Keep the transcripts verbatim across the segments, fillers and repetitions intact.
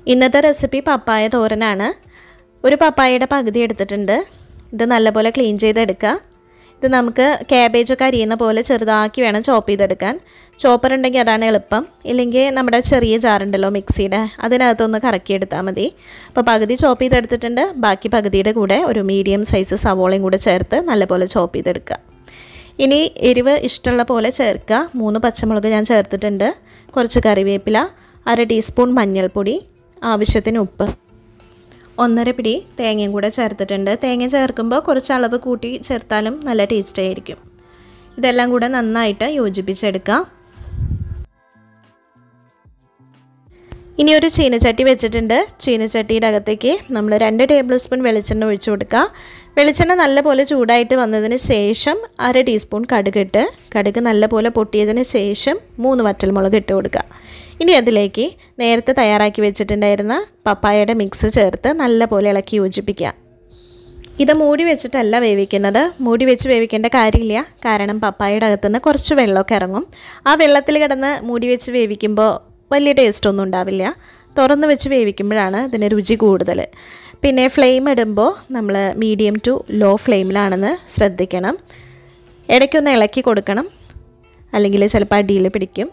ഇന്നത്തെ റെസിപ്പി പപ്പായ തോരനാണ്. ഒരു പപ്പായയുടെ പകുതി എടുത്തിട്ടുണ്ട്. ഇത് നല്ലപോലെ ക്ലീൻ ചെയ്തെടുക്കുക. ഇത് നമുക്ക് ക്യാബേജൊക്കെ അരിയുന്ന പോലെ ചെറുതാക്കി വേണം ചോപ്പ് ചെയ്തെടുക്കാൻ. ചോപ്പർ ഉണ്ടെങ്കിൽ അതാണ് എളുപ്പം. ഇല്ലെങ്കിൽ നമ്മുടെ ചെറിയ ജാറുണ്ടല്ലോ മിക്സിയുടെ, അതിനകത്തൊന്ന് കറക്കിയെടുത്താൽ മതി. അപ്പോൾ പകുതി ചോപ്പ് ചെയ്തെടുത്തിട്ടുണ്ട്. ബാക്കി പകുതിയുടെ കൂടെ ഒരു മീഡിയം സൈസ് സവോളയും കൂടെ ചേർത്ത് നല്ലപോലെ ചോപ്പ് ചെയ്തെടുക്കുക. ഇനി എരിവ് ഇഷ്ടമുള്ള പോലെ ചേർക്കുക. മൂന്ന് പച്ചമുളക് ഞാൻ ചേർത്തിട്ടുണ്ട്. കുറച്ച് കറിവേപ്പില, അര ടീസ്പൂൺ മഞ്ഞൾപ്പൊടി, ആവശ്യത്തിന് ഉപ്പ്, ഒന്നര പിടി തേങ്ങയും കൂടെ ചേർത്തിട്ടുണ്ട്. തേങ്ങ ചേർക്കുമ്പോൾ കുറച്ച് അളവ് കൂട്ടി ചേർത്താലും നല്ല ടേസ്റ്റ് ആയിരിക്കും. ഇതെല്ലാം കൂടെ നന്നായിട്ട് യോജിപ്പിച്ചെടുക്കുക. ഇനി ഒരു ചീനച്ചട്ടി വെച്ചിട്ടുണ്ട്. ചീനച്ചട്ടിയുടെ അകത്തേക്ക് നമ്മൾ രണ്ട് ടേബിൾ സ്പൂൺ വെളിച്ചെണ്ണ ഒഴിച്ചു കൊടുക്കുക. വെളിച്ചെണ്ണ നല്ലപോലെ ചൂടായിട്ട് വന്നതിന് ശേഷം അര ടീസ്പൂൺ കടുക് ഇട്ട്, കടുക് നല്ലപോലെ പൊട്ടിയതിന് ശേഷം മൂന്ന് വറ്റൽമുളക് ഇട്ട് കൊടുക്കുക. ഇനി അതിലേക്ക് നേരത്തെ തയ്യാറാക്കി വെച്ചിട്ടുണ്ടായിരുന്ന പപ്പായയുടെ മിക്സ് ചേർത്ത് നല്ലപോലെ ഇളക്കി യോജിപ്പിക്കുക. ഇത് മൂടി വെച്ചിട്ടല്ല വേവിക്കുന്നത്. മൂടി വെച്ച് വേവിക്കേണ്ട കാര്യമില്ല. കാരണം പപ്പായയുടെ അകത്തുനിന്ന് കുറച്ച് വെള്ളമൊക്കെ ഇറങ്ങും. ആ വെള്ളത്തിൽ കിടന്ന് മൂടി വെച്ച് വേവിക്കുമ്പോൾ വലിയ ടേസ്റ്റൊന്നും ഉണ്ടാവില്ല. തുറന്ന് വെച്ച് വേവിക്കുമ്പോഴാണ് ഇതിന് രുചി കൂടുതൽ. പിന്നെ ഫ്ലെയിം ഇടുമ്പോൾ നമ്മൾ മീഡിയം ടു ലോ ഫ്ലെയിമിലാണെന്ന് ശ്രദ്ധിക്കണം. ഇടയ്ക്കൊന്ന് ഇളക്കി കൊടുക്കണം, അല്ലെങ്കിൽ ചിലപ്പോൾ അടിയിൽ പിടിക്കും.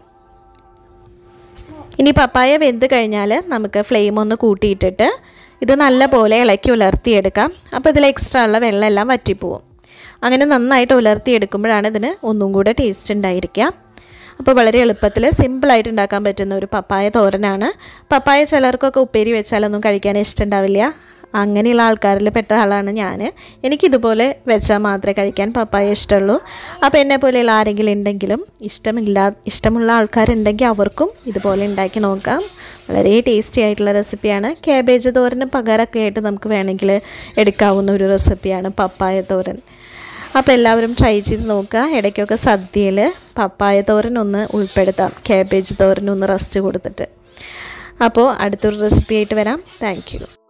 ഇനി പപ്പായ വെന്ത് കഴിഞ്ഞാൽ നമുക്ക് ഫ്ലെയിം ഒന്ന് കൂട്ടിയിട്ടിട്ട് ഇത് നല്ലപോലെ ഇളക്കി ഉലർത്തിയെടുക്കാം. അപ്പോൾ ഇതിൽ എക്സ്ട്രാ ഉള്ള വെള്ളമെല്ലാം വറ്റിപ്പോവും. അങ്ങനെ നന്നായിട്ട് ഉലർത്തിയെടുക്കുമ്പോഴാണ് ഇതിന് ഒന്നും കൂടെ ടേസ്റ്റ് ഉണ്ടായിരിക്കുക. അപ്പോൾ വളരെ എളുപ്പത്തിൽ സിമ്പിളായിട്ട് ഉണ്ടാക്കാൻ പറ്റുന്ന ഒരു പപ്പായ തോരനാണ്. പപ്പായ ചിലർക്കൊക്കെ ഉപ്പേരി വെച്ചാലൊന്നും കഴിക്കാൻ ഇഷ്ടമുണ്ടാവില്ല. അങ്ങനെയുള്ള ആൾക്കാരിൽ പെട്ട ആളാണ് ഞാൻ. എനിക്കിതുപോലെ വെച്ചാൽ മാത്രമേ കഴിക്കാൻ പപ്പായ ഇഷ്ടമുള്ളൂ. അപ്പോൾ എന്നെ പോലെയുള്ള ആരെങ്കിലും ഉണ്ടെങ്കിലും ഇഷ്ടമില്ല ഇഷ്ടമുള്ള ആൾക്കാരുണ്ടെങ്കിൽ അവർക്കും ഇതുപോലെ ഉണ്ടാക്കി നോക്കാം. വളരെ ടേസ്റ്റി ആയിട്ടുള്ള റെസിപ്പിയാണ്. ക്യാബേജ് തോരന് പകരമൊക്കെ ആയിട്ട് നമുക്ക് വേണമെങ്കിൽ എടുക്കാവുന്ന ഒരു റെസിപ്പിയാണ് പപ്പായ തോരൻ. അപ്പോൾ എല്ലാവരും ട്രൈ ചെയ്ത് നോക്കുക. ഇടയ്ക്കൊക്കെ സദ്യയിൽ പപ്പായ തോരൻ ഒന്ന് ഉൾപ്പെടുത്താം, ക്യാബേജ് തോരൻ ഒന്ന് റസ്റ്റ് കൊടുത്തിട്ട്. അപ്പോൾ അടുത്തൊരു റെസിപ്പി ആയിട്ട് വരാം. Thank U.